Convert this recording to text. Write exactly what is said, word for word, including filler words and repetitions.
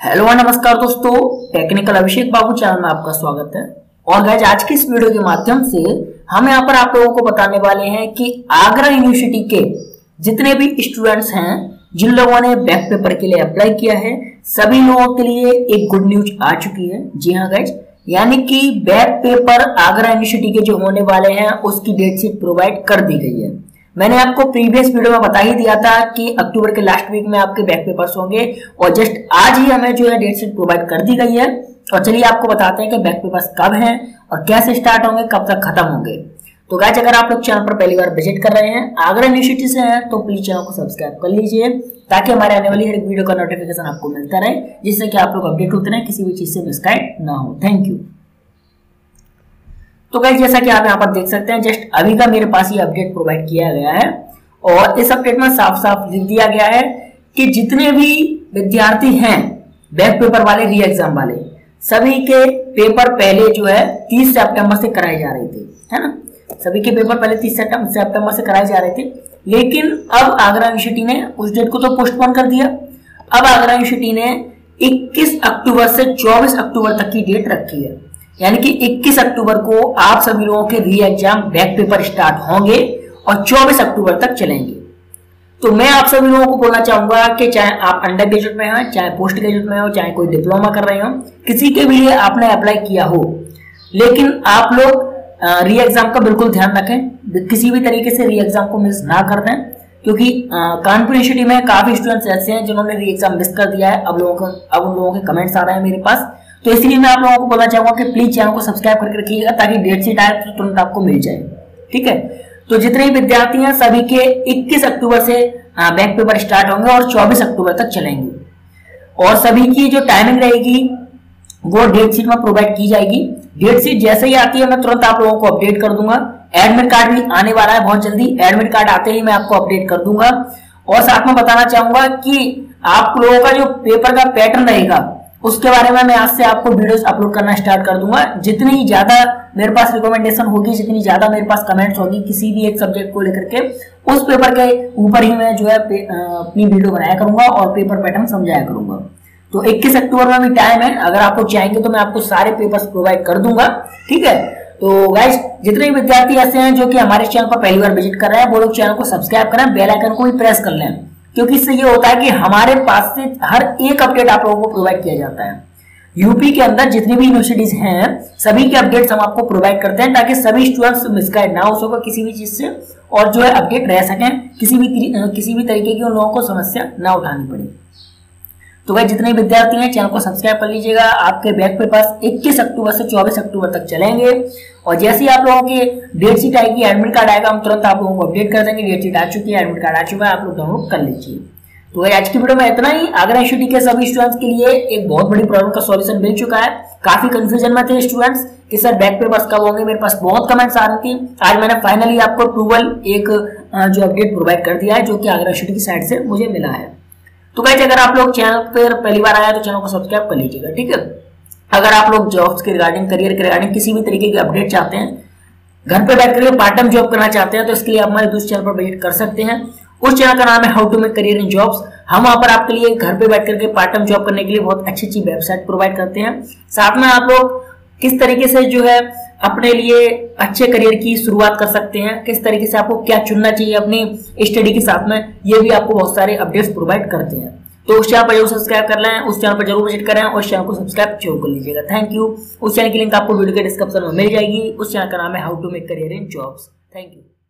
Hello नमस्कार दोस्तों, technical अभिषेक बाबू channel में आपका स्वागत है। और गाइस, आज की इस वीडियो के माध्यम से हम यहाँ पर आप लोगों को बताने वाले हैं कि आगरा यूनिवर्सिटी के जितने भी स्टूडेंट्स हैं जिन लोगों ने बैक पेपर के लिए अप्लाई किया है, सभी लोगों के लिए एक गुड न्यूज आ चुकी है। जी हाँ गाइस, यानी कि बैक पेपर आगरा यूनिवर्सिटी के जो होने वाले हैं उसकी डेट शीट प्रोवाइड कर दी गई है। मैंने आपको प्रीवियस वीडियो में बता ही दिया था कि अक्टूबर के लास्ट वीक में आपके बैक पेपर्स होंगे और जस्ट आज ही हमें जो है डेट शीट प्रोवाइड कर दी गई है। और चलिए आपको बताते हैं कि बैक पेपर्स कब हैं और कैसे स्टार्ट होंगे, कब तक खत्म होंगे। तो गाइस, अगर आप लोग चैनल पर पहली बार विजिट कर रहे हैं, आगरा यूनिवर्सिटी से हैं, तो प्लीज चैनल को सब्सक्राइब कर लीजिए ताकि हमारे आने वाली हर एक वीडियो का नोटिफिकेशन आपको मिलता रहे, जिससे कि आप लोग अपडेट होते रहे, किसी भी चीज से मिसगाइड ना हो। Thank you. तो गाइस, जैसा कि आप यहाँ पर देख सकते हैं, जस्ट अभी का मेरे पास ये अपडेट प्रोवाइड किया गया है और इस अपडेट में साफ साफ लिख दिया गया है कि जितने भी विद्यार्थी हैं बैक पेपर वाले, री एग्जाम वाले, सभी के पेपर पहले जो है तीस सितंबर से कराए जा रहे थे, है ना। सभी के पेपर पहले तीस सितंबर से कराए जा रहे थे, लेकिन अब आगरा यूनिवर्सिटी ने उस डेट को तो पोस्टपोन कर दिया। अब आगरा यूनिवर्सिटी ने इक्कीस अक्टूबर से चौबीस अक्टूबर तक की डेट रखी है, यानी कि इक्कीस अक्टूबर को आप सभी लोगों के री एग्जाम बैक पेपर स्टार्ट होंगे और चौबीस अक्टूबर तक चलेंगे। तो मैं आप सभी लोगों को बोलना चाहूंगा कि चाहे आप अंडर ग्रेजुएट में हैं, चाहे पोस्ट ग्रेजुएट में हो, चाहे कोई डिप्लोमा कर रहे हो, किसी के भी लिए आपने अप्लाई किया हो, लेकिन आप लोग री एग्जाम का बिल्कुल ध्यान रखें, किसी भी तरीके से री एग्जाम को मिस ना कर दें, क्योंकि कानपुर यूनिवर्सिटी में काफी स्टूडेंट्स ऐसे हैं जिन्होंने री एग्जाम मिस कर दिया है। अब लोगों को अब उन लोगों के कमेंट्स आ रहे हैं मेरे पास, तो इसलिए मैं आप लोगों को बोलना चाहूंगा कि प्लीज चैनल को सब्सक्राइब करके रखिएगा ताकि डेट शीट आए तो तुरंत आपको मिल जाए। ठीक है, तो जितने भी विद्यार्थी हैं सभी के इक्कीस अक्टूबर से बैक पेपर स्टार्ट होंगे और चौबीस अक्टूबर तक चलेंगे। और सभी की जो टाइमिंग रहेगी वो डेट शीट में प्रोवाइड की जाएगी। डेट शीट जैसे ही आती है मैं तुरंत आप लोगों को अपडेट कर दूंगा। एडमिट कार्ड भी आने वाला है बहुत जल्दी, एडमिट कार्ड आते ही मैं आपको अपडेट कर दूंगा। और साथ में बताना चाहूंगा कि आप लोगों का जो पेपर का पैटर्न रहेगा उसके बारे में मैं आज से आपको वीडियोस अपलोड करना स्टार्ट कर दूंगा। जितनी ज्यादा मेरे पास रिकमेंडेशन होगी, जितनी ज्यादा मेरे पास कमेंट्स होगी किसी भी एक सब्जेक्ट को लेकर के, उस पेपर के ऊपर ही मैं जो है अपनी वीडियो बनाया करूंगा और पेपर पैटर्न समझाया करूंगा। तो इक्कीस अक्टूबर में भी टाइम है, अगर आप लोग चाहेंगे तो मैं आपको सारे पेपर्स प्रोवाइड कर दूंगा। ठीक है, तो गाइस, जितने भी विद्यार्थी ऐसे हैं जो कि हमारे चैनल पर पहली बार विजिट कर रहे हैं, वो लोग चैनल को सब्सक्राइब करें, बेल आइकन को भी प्रेस कर लें, क्योंकि इससे ये होता है कि हमारे पास से हर एक अपडेट आप लोगों को प्रोवाइड किया जाता है। यूपी के अंदर जितनी भी यूनिवर्सिटीज हैं सभी के अपडेट्स हम आपको प्रोवाइड करते हैं ताकि सभी स्टूडेंट्स मिसगाइड ना हो सके किसी भी चीज से और जो है अपडेट रह सकें, किसी भी किसी भी तरीके की उन लोगों को समस्या ना उठानी पड़े। तो भाई, जितने विद्यार्थी हैं चैनल को सब्सक्राइब कर लीजिएगा। आपके बैक पेपर्स इक्कीस अक्टूबर से चौबीस अक्टूबर तक चलेंगे और जैसे ही आप लोगों की डेट शीट आएगी, एडमिट कार्ड आएगा, हम तुरंत आप लोगों को अपडेट कर देंगे। डेट शीट आ चुकी है, एडमिट कार्ड आ चुका है, आप लोग डाउनलोड कर लीजिए। तो आज की वीडियो में इतना ही। आगरा यूनिवर्सिटी के सभी स्टूडेंट्स के लिए एक बहुत बड़ी प्रॉब्लम का सॉल्यूशन मिल चुका है। काफी कंफ्यूजन में थे स्टूडेंट्स कि सर बैक पेपर्स कब होंगे, मेरे पास बहुत कमेंट्स आ रही थी। आज मैंने फाइनली आपको अप्रूवल एक जो अपडेट प्रोवाइड कर दिया है, जो कि आगरा यूनिवर्सिटी की साइड से मुझे मिला है। तो गाइस, अगर आप लोग चैनल पर पहली बार आया तो चैनल को सब्सक्राइब कर लीजिएगा। ठीक है, अगर आप लोग जॉब्स के रिगार्डिंग, करियर के रिगार्डिंग किसी भी तरीके के अपडेट चाहते हैं, घर पे बैठ करके पार्ट टाइम जॉब करना चाहते हैं, तो इसके लिए आप हमारे दूसरे चैनल पर विजिट कर सकते हैं। उस चैनल का नाम है how to make career in jobs. हम वहां पर आपके लिए घर पे बैठ करके पार्ट टाइम जॉब करने के लिए बहुत अच्छी अच्छी वेबसाइट प्रोवाइड करते हैं। साथ में आप लोग किस तरीके से जो है अपने लिए अच्छे करियर की शुरुआत कर सकते हैं, किस तरीके से आपको क्या चुनना चाहिए अपनी स्टडी के साथ में, ये भी आपको बहुत सारे अपडेट्स प्रोवाइड करते हैं। तो उस चैनल पर जरूर सब्सक्राइब कर लें, उस चैनल पर जरूर विजिट करें और उस चैनल को सब्सक्राइब जरूर कर लीजिएगा। Thank you. उस चैनल की लिंक आपको वीडियो के डिस्क्रिप्शन में मिल जाएगी। उस चैनल का नाम है how to make career in jobs. Thank you.